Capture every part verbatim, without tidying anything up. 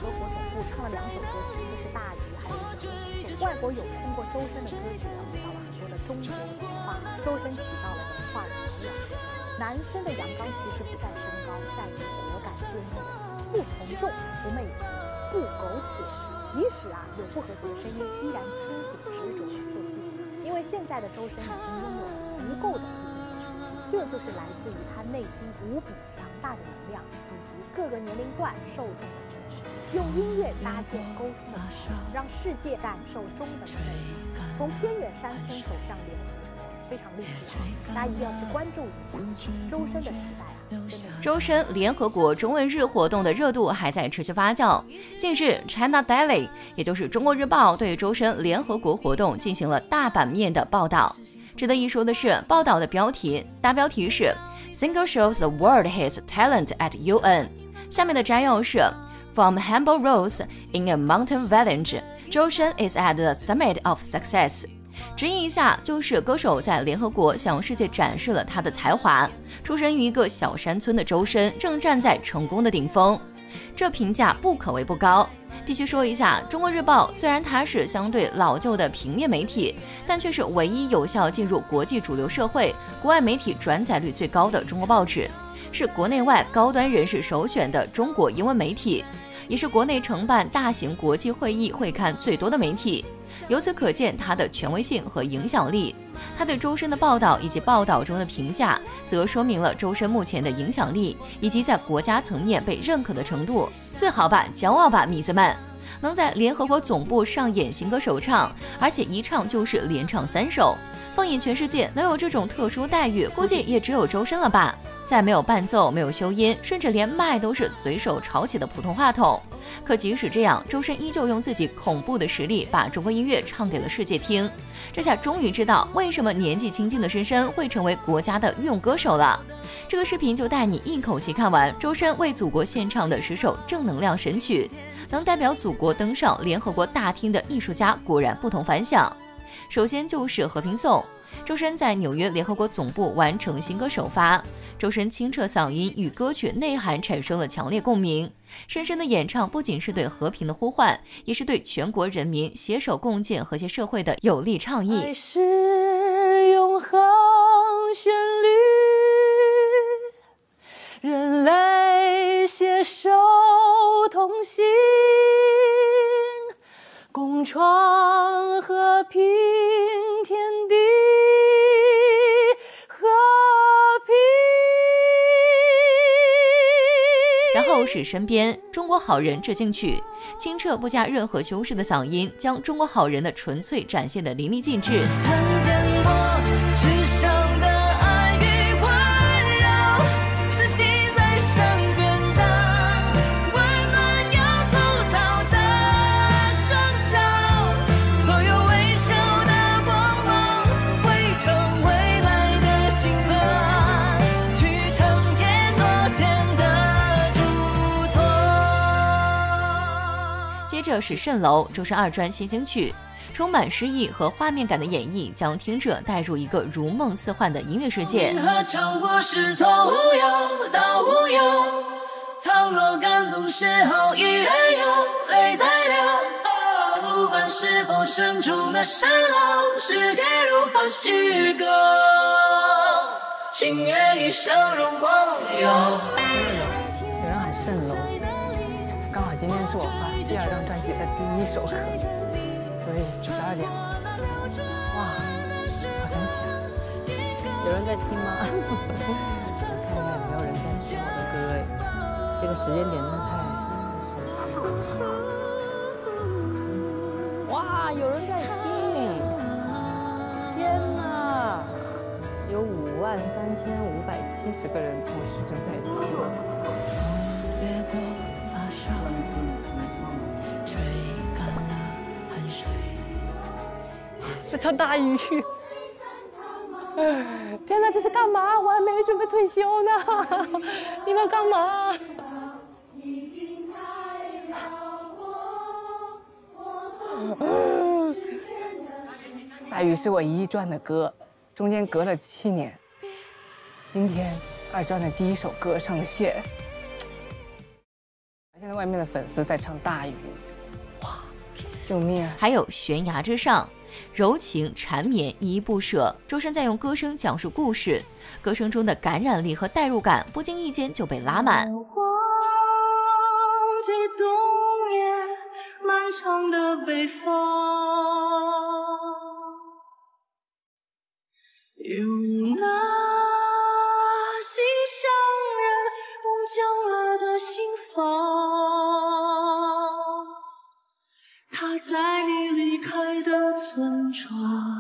合伙总部唱了两首歌曲，一个是《大鱼》，还有一首《歌颂》。外国友通过周深的歌曲了解到了很多的中国文化，周深起到了文化桥梁的作用。男生的阳刚其实不在身高，在于果敢坚毅，不从众，不媚俗，不苟且。即使啊有不和谐的声音，依然清醒执着地做自己。因为现在的周深已经拥有了足够的自信和志气，这就是来自于他内心无比强大的能量，以及各个年龄段受众的支持。用音乐搭建沟通的桥梁，让世界感受中文的美。从偏远山村走向联合国，非常励志啊！大家一定要去关注一下周深的时代啊！真的。 周深联合国中文日活动的热度还在持续发酵。近日 ，China Daily， 也就是中国日报，对周深联合国活动进行了大版面的报道。值得一说的是，报道的标题大标题是 "Singer shows the world his talent at U N"， 下面的摘要是 "From humble rose in a mountain village, 周深 is at the summit of success"。直译一下，就是歌手在联合国向世界展示了他的才华。出身于一个小山村的周深，正站在成功的顶峰。这评价不可谓不高。必须说一下，中国日报虽然它是相对老旧的平面媒体，但却是唯一有效进入国际主流社会、国外媒体转载率最高的中国报纸，是国内外高端人士首选的中国英文媒体，也是国内承办大型国际会议会刊最多的媒体。由此可见它的权威性和影响力。他对周深的报道以及报道中的评价，则说明了周深目前的影响力以及在国家层面被认可的程度。自豪吧，骄傲吧，米子们！能在联合国总部上演新歌首唱，而且一唱就是连唱三首。放眼全世界，能有这种特殊待遇，估计也只有周深了吧。再没有伴奏，没有修音，甚至连麦都是随手抄起的普通话筒。可即使这样，周深依旧用自己恐怖的实力把中国音乐唱给了世界听。这下终于知道为什么年纪轻轻的深深会成为国家的御用歌手了。这个视频就带你一口气看完周深为祖国献唱的十首正能量神曲。能代表祖国登上联合国大厅的艺术家果然不同凡响。首先就是《和平颂》，周深在纽约联合国总部完成新歌首发。周深清澈嗓音与歌曲内涵产生了强烈共鸣，深深的演唱不仅是对和平的呼唤，也是对全国人民携手共建和谐社会的有力倡议。 爱是永恒旋律，人类携手同行，共创和平天地，和平。 然后是身边中国好人致敬曲，清澈不加任何修饰的嗓音，将中国好人的纯粹展现得淋漓尽致。 曾见过世上的爱与温柔，是记在身边的温暖又粗糙的双手，所有微笑的光芒会成未来的星河，去承接昨天的嘱托。 接着是蜃楼，周深二专新兴曲，充满诗意和画面感的演绎，将听者带入一个如梦似幻的音乐世界。 何尝不是从无有到无有？倘若感动时候依然有泪在流，不管是否身处那蜃楼，世界如何虚构，情愿一生容梦游。 有人喊蜃楼，刚好今天是我发第二张专辑的第一首歌，所以十二点了，哇，好神奇啊！有人在听吗？我看一下有没有人在听我的歌哎，这个时间点真的太神奇了。哇，有人在听！天哪，有五万三千五百七十个人同时正在听。这场大雨，天哪，这是干嘛？我还没准备退休呢，你们干嘛？大雨是我一专的歌，中间隔了七年，今天二专的第一首歌上线。现在外。 外面的粉丝在唱大雨，哇，救命啊！ 还有悬崖之上，柔情缠绵，依依不舍。周深在用歌声讲述故事，歌声中的感染力和代入感，不经意间就被拉满。 忘记冬夜漫长的北方，有那心上人冻僵了的心房，他在你离开的村庄，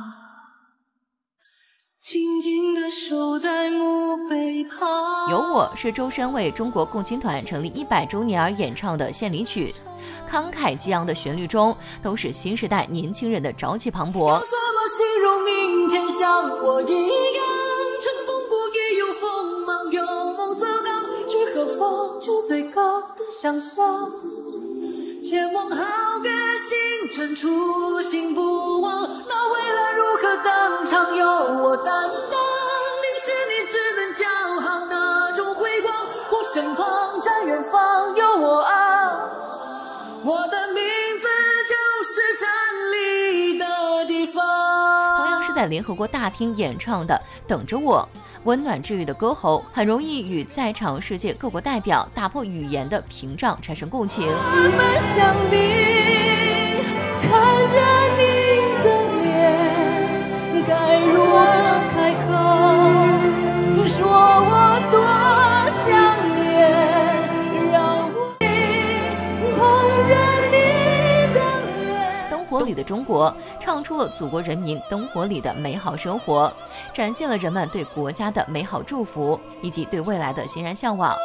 静静地守在墓碑旁。 有我是周深为中国共青团成立一百周年而演唱的献礼曲，慷慨激昂的旋律中都是新时代年轻人的朝气磅礴。 要怎么形容明天像我一样，乘风不亦有锋芒，有梦则刚，去何方去最高的想象，前往好个星辰，初心不忘，那未来如何登场，由我担当，凝视你只能叫好那种辉光，我身旁站远方有我啊，我的名字就是真理的地方。 同样是在联合国大厅演唱的《等着我》，温暖治愈的歌喉很容易与在场世界各国代表打破语言的屏障产生共情。 慢慢想你，看着你的脸，该如何开口说我多想念，让我捧着你的脸。 灯火里的中国唱出了祖国人民灯火里的美好生活，展现了人们对国家的美好祝福以及对未来的欣然向往。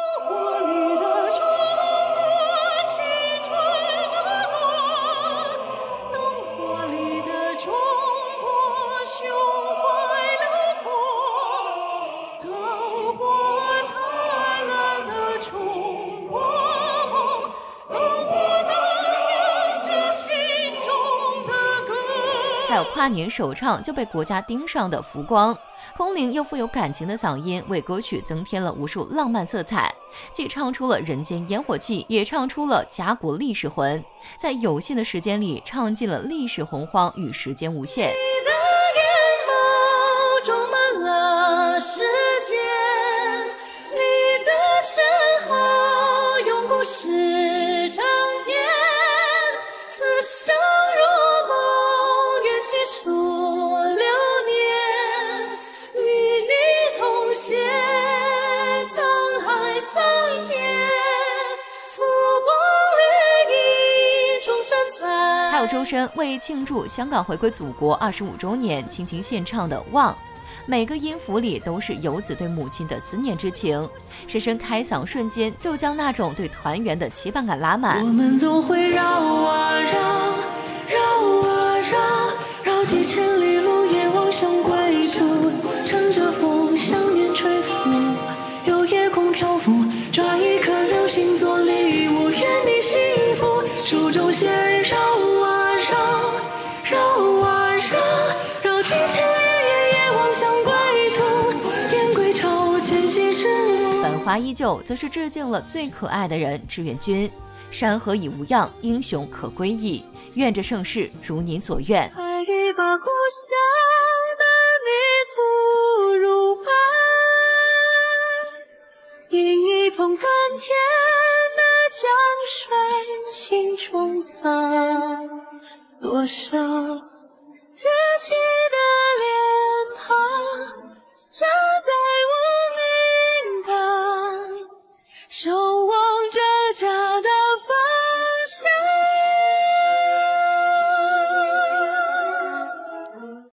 还有跨年首唱就被国家盯上的浮光，空灵又富有感情的嗓音为歌曲增添了无数浪漫色彩，既唱出了人间烟火气，也唱出了家国历史魂，在有限的时间里唱尽了历史洪荒与时间无限。 你的眼眸装满了时间，你的身后用故事长篇，此生如梦，愿细数流年，与你同携沧海桑田，浮光掠影中山彩。 还有周深为庆祝香港回归祖国二十五周年倾情献唱的《望》，每个音符里都是游子对母亲的思念之情，深深开嗓瞬间就将那种对团圆的期盼感拉满。 我们总会绕啊绕，绕啊绕，绕几千里路也望向归途，乘着风想念吹拂，有夜空漂浮，抓一颗流星做礼物，愿你幸福，手中线绕啊绕，绕啊绕，绕几千日夜也望向归途，燕归巢，迁徙之路。 繁花依旧则是致敬了最可爱的人志愿军，山河已无恙，英雄可归矣，愿这盛世如您所愿。 爱已把故乡的泥土入盘，饮一捧甘甜的江水，心中藏多少